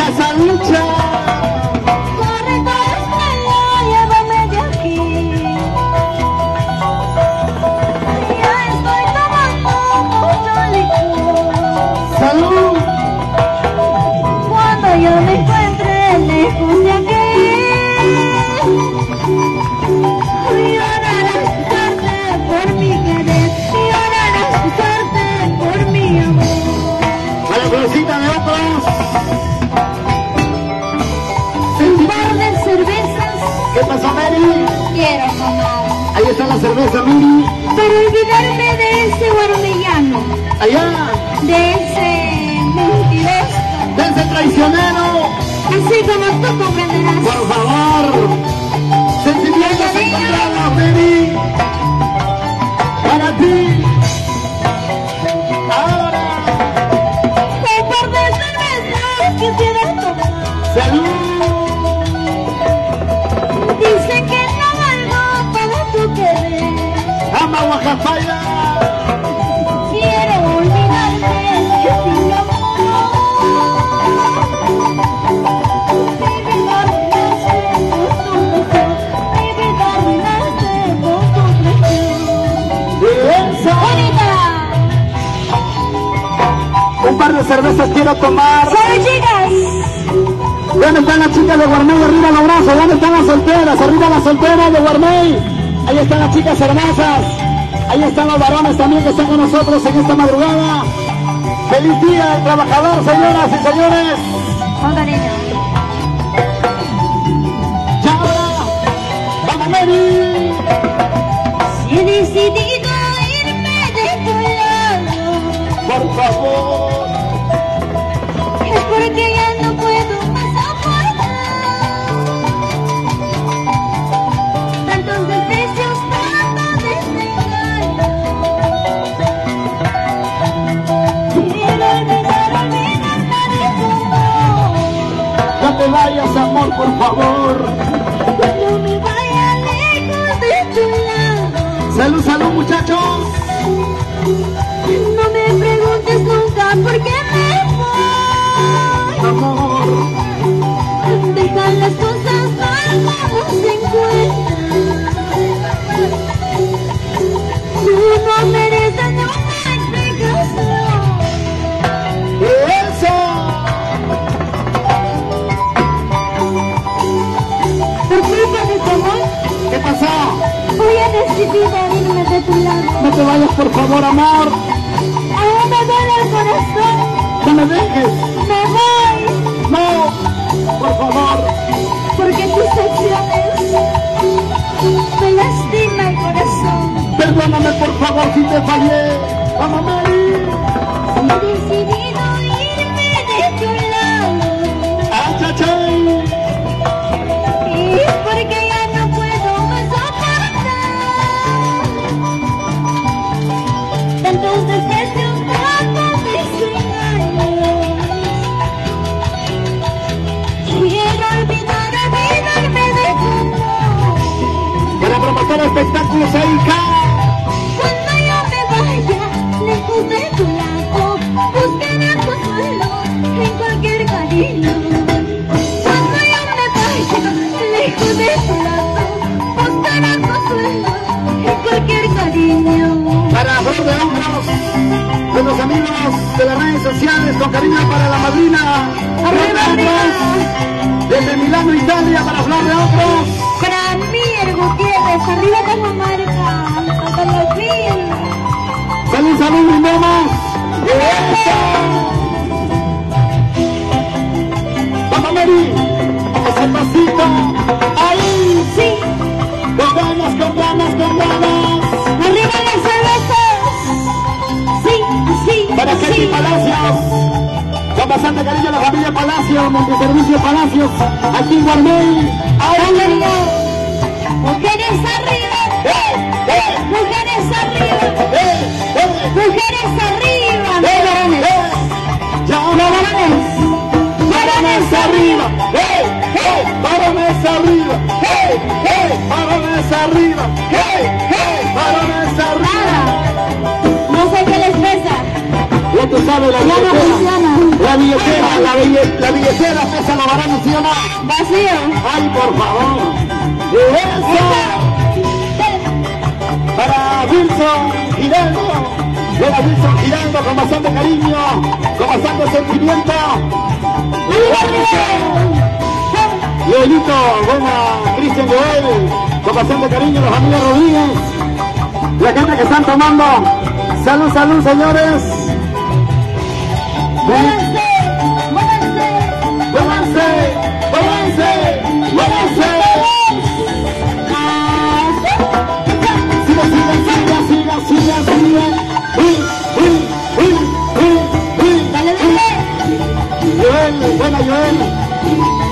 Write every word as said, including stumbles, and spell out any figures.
esa lucha. Corre, corre, llévame de aquí. Ya estoy tomando mucho licor. Salud. Cuando yo me encuentre lejos de aquí, llorarás suerte por mi querer, llorarás suerte por mi amor. A la florcita de otros. Un par de cervezas ¿Qué pasó, Mary? quiero tomar, Ahí está la cerveza, Miri. para olvidarme de ese guarmellano, Allá. de ese mentiroso, De ese traicionero. así como tú comprenderás. Por favor. Sentimientos encontrados, Mary. Para ti. Ahora. Un par de cervezas quisiera tomar. Salud. Dicen que no valgo para tu querer. Ama Oaxaca. Quiero olvidarme de ti, amor. Mi vida arruinaste con tu presión. Mi vida arruinaste con tu presión. Esa. ¡Bonita! Un par de cervezas quiero tomar. ¡Salud, chicas! ¿Dónde están las chicas de Guarmey? Arriba los brazos. ¿Dónde están las solteras? Arriba las solteras de Guarmey. Ahí están las chicas hermosas. Ahí están los varones también que están con nosotros en esta madrugada. ¡Feliz día del trabajador, señoras y señores! Con cariño. ¡Y ahora! ¡Vamos, Mary! Si he decidido irme de tu lado, ¡Por favor! es porque ya no puedo más aguantar tantos desprecios, tanto desengaño. Quiero olvidar, olvidarme de tu amor. ¡No te vayas, amor, por favor! Cuando me vaya lejos de tu lado, ¡Salud, salud, muchachos! no me preguntes nunca por qué me voy. ¡Amor! Deja las cosas tal como se encuentran. Tú no mereces ni una explicación. ¡Eso! Por culpa de tu amor, ¿Qué pasó? voy a decidir irme de tu lado. No te vayas, por favor, amor. Aún me duele el corazón. No me dejes. Me voy No, por favor. porque tus acciones me lastiman el corazón. Perdóname, por favor, si te fallé. Vamos, Mary. He decidido irme de tu lado. ¡Ah, chachay! Y es porque ya no puedo más soportar tantos desprecios, tantos desengaños. Quiero olvidar, olvidarme de tu amor. Para promover espectáculos ahí, Cuando yo me vaya lejos de tu lado, buscaré consuelo en cualquier cariño. Cuando yo me vaya lejos de tu lado, buscaré consuelo en cualquier cariño. para Flor de Hombros, de los amigos de las redes sociales, con cariño para la madrina. Arriba, arriba. Desde Milano, Italia, para Flor de Hombros. Para mí, el Gutiérrez, arriba Cajamarca, hasta la fin. Salud, salud, brindemos. Vamos, Mary. Ese pasito. Ahí. Sí, Con ganas, con ganas, con ganas. arriba las cervezas. Sí, sí, Para Katy sí. Palacios. Con bastante cariño la familia Palacios, Multiservicio Palacios. Aquí en Guarmey. Ahí. Mujeres arriba, ¡Eh, eh! mujeres arriba, ¡Eh, eh! mujeres arriba, no ¡Eh, varones, eh! ¡Ya, no varones, varones arriba! ¡Eh, eh! ¡Varones arriba! ¡Eh, eh! ¡Varones arriba! ¡Eh, eh! ¡Varones arriba! nada, no sé qué les pesa, Ya tú sabes, la ya no billetera. funciona. La billetera. la, bille, la billetera pesa los varones, ¿sí o no? Vacío. Ay, por favor. Eso. Para Wilson Hidalgo. Era Wilson Hidalgo con bastante cariño, con bastante sentimiento. Joelito, buena, Cristian Joel, con bastante cariño, los amigos Rodríguez. La gente que están tomando. Salud, salud, señores. Muévanse, muévanse, ¡Muévanse! ¡Muévanse! ¡Muévanse! ¡Siga, siga, siga, siga, siga, siga! ¡Uy, uy, uy, uy, uy! dale, dale. Joel, buena Joel.